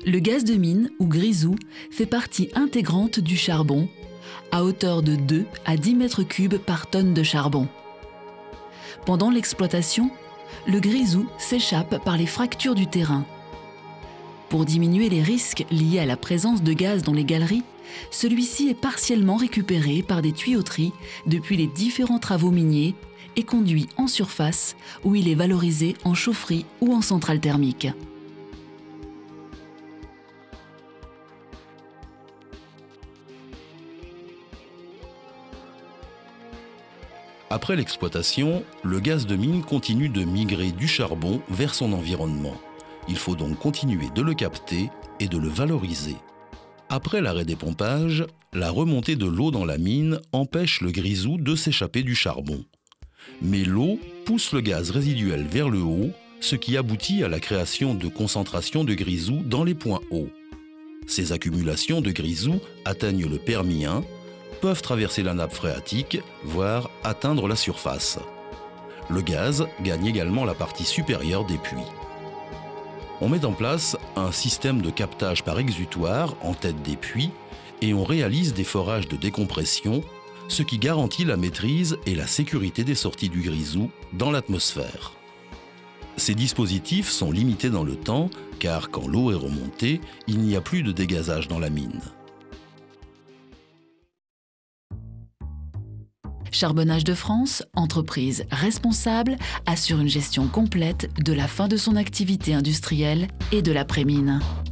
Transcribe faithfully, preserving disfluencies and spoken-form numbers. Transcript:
Le gaz de mine, ou grisou, fait partie intégrante du charbon, à hauteur de deux à dix mètres cubes par tonne de charbon. Pendant l'exploitation, le grisou s'échappe par les fractures du terrain. Pour diminuer les risques liés à la présence de gaz dans les galeries, celui-ci est partiellement récupéré par des tuyauteries depuis les différents travaux miniers et conduit en surface où il est valorisé en chaufferie ou en centrale thermique. Après l'exploitation, le gaz de mine continue de migrer du charbon vers son environnement. Il faut donc continuer de le capter et de le valoriser. Après l'arrêt des pompages, la remontée de l'eau dans la mine empêche le grisou de s'échapper du charbon. Mais l'eau pousse le gaz résiduel vers le haut, ce qui aboutit à la création de concentrations de grisou dans les points hauts. Ces accumulations de grisou atteignent le Permien, peuvent traverser la nappe phréatique, voire atteindre la surface. Le gaz gagne également la partie supérieure des puits. On met en place un système de captage par exutoire en tête des puits et on réalise des forages de décompression, ce qui garantit la maîtrise et la sécurité des sorties du grisou dans l'atmosphère. Ces dispositifs sont limités dans le temps car quand l'eau est remontée, il n'y a plus de dégazage dans la mine. Charbonnages de France, entreprise responsable, assure une gestion complète de la fin de son activité industrielle et de l'après-mine.